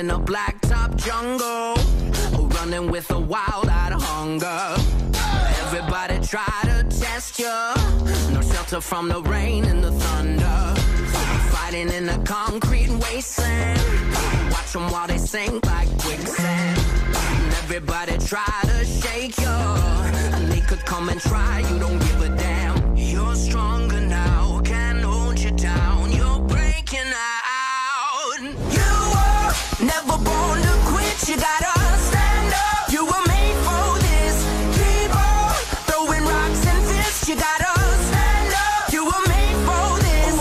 in a blacktop jungle, running with a wild-eyed hunger. Everybody try to test you, no shelter from the rain and the thunder. Fighting in a concrete wasteland, watch them while they sink like quicksand. And everybody try to shake you, and they could come and try, you don't give a damn. You're stronger now, can't hold you down, you're breaking out. You were never born to quit, you gotta stand up. You were made for this, keep on throwing rocks and fists, you gotta stand up. You were made for this.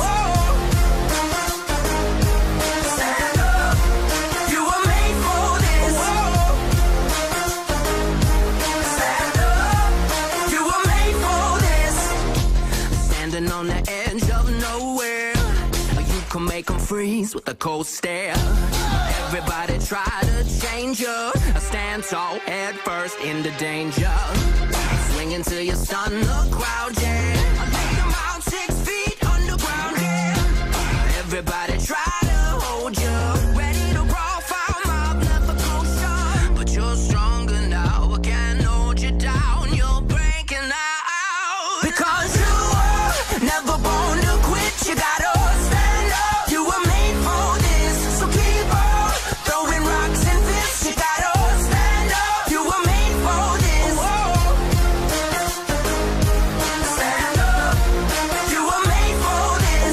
Stand up. You were made for this. Stand up. You were made for this. Standing on the edge of nowhere, you can make them freeze with a cold stare. Everybody try to change you, stand tall head first into danger. Swinging till you stun the crowd, yeah. Lay them out 6 feet underground, yeah. Everybody try to hold you, ready to brawl, foul mouth, never closure. But you're stronger now, I can't hold you down, you're breaking out. Because you were never born to quit, you gotta stand up. You were made for this, so keep on throwing rocks and fists, you gotta stand up. You were made for this. Stand up. You were made for this.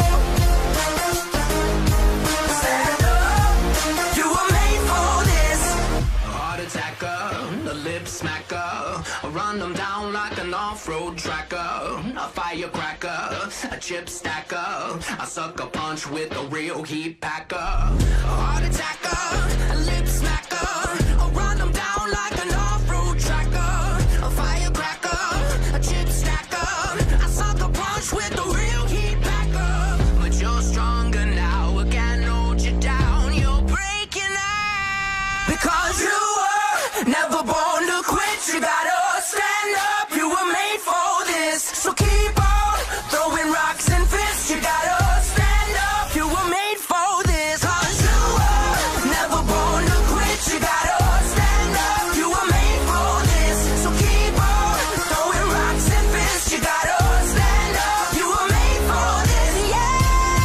Stand up. You were made for this. A heart attacker, a lip smacker, I run them down like an off-road tracker. A firecracker, a chip stacker, I suck a punch with a real heat packer. A heart attacker, a lip smacker, I run them down like an off-road tracker. A firecracker, a chip stacker, I suck a punch with a real heat packer. But you're stronger now, I can't hold you down, you're breaking out. Because you were never born to quit, you gotta stand up. You were made for this, so keep on throwing rocks and fists, you gotta stand up. You were made for this. Cause you were never born to quit, you gotta stand up. You were made for this, so keep on throwing rocks and fists, you gotta stand up. You were made for this, yeah.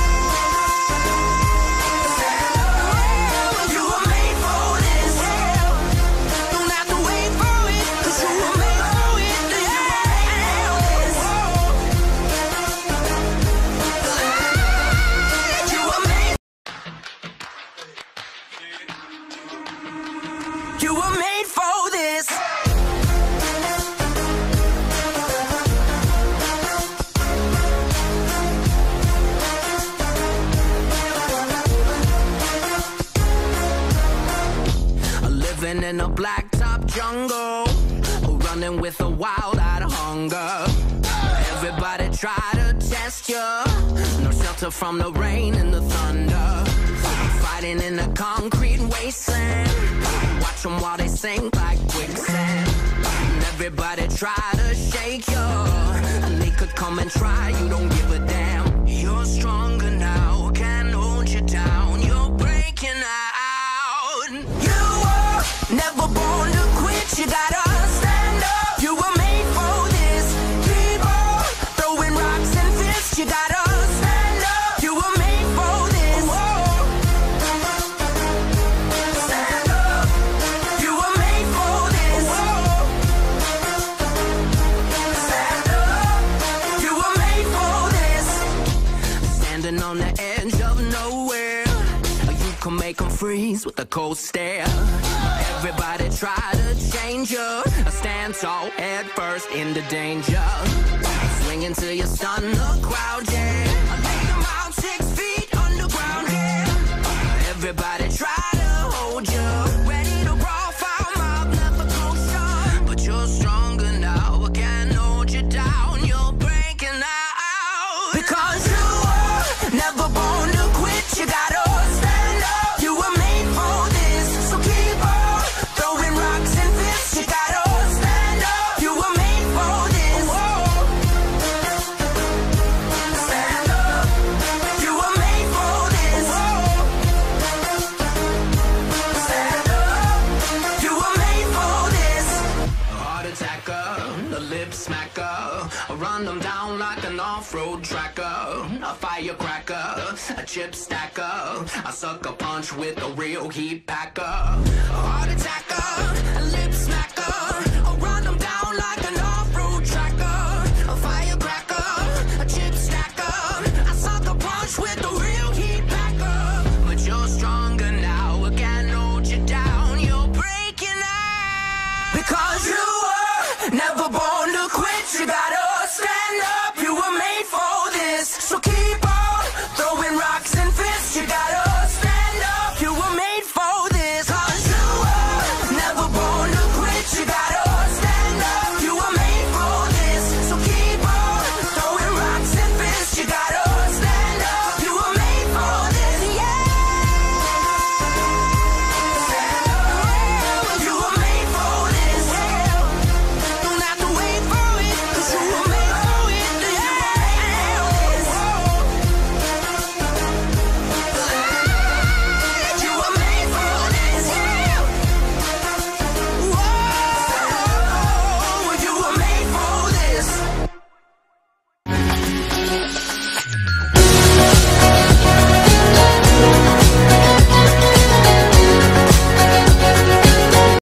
Stand up. You were made for this, yeah. Don't have to wait for it, cause you were made for it, yeah. You were made. You were made for this. Living in a blacktop jungle, running with a wild-eyed hunger. Everybody try to test you, no shelter from the rain and the thunder. Fighting in a concrete wasteland, watch them while they sink like quicksand. And everybody try to shake you, and they could come and try, you don't give a damn. You're stronger now, can't hold you down, you're breaking out. You were never born to quit, you gotta stand up. You were made for this, keep on throwing rocks and fists, you gotta stand up. You were made for this. Stand up. You were made for this. Stand up. You were made for this. Standing on the edge of nowhere, you can make them freeze with a cold stare. Everybody try to change you, stand tall head first into danger. Swinging till you stun the crowd, yeah. Lay them out 6 feet underground, yeah. Everybody try to hold you, ready to brawl, foul mouth, never closure. But you're stronger now, I can't hold you down, you're breaking out. Because you were never born to quit, you gotta stand up. You were made for this, so keep on throwing rocks and fists, you gotta stand up. You were made for this. Stand up. You were made for this. off-road tracker, a firecracker, a chip stacker, a sucker punch with a real heat packer, a heart attacker, a lip smacker, I'll run them down like an off-road tracker, a firecracker, a chip stacker, a sucker punch with a real heat packer. But you're stronger now, I can't hold you down, you're breaking out. Because you were never born to quit, you gotta stand up.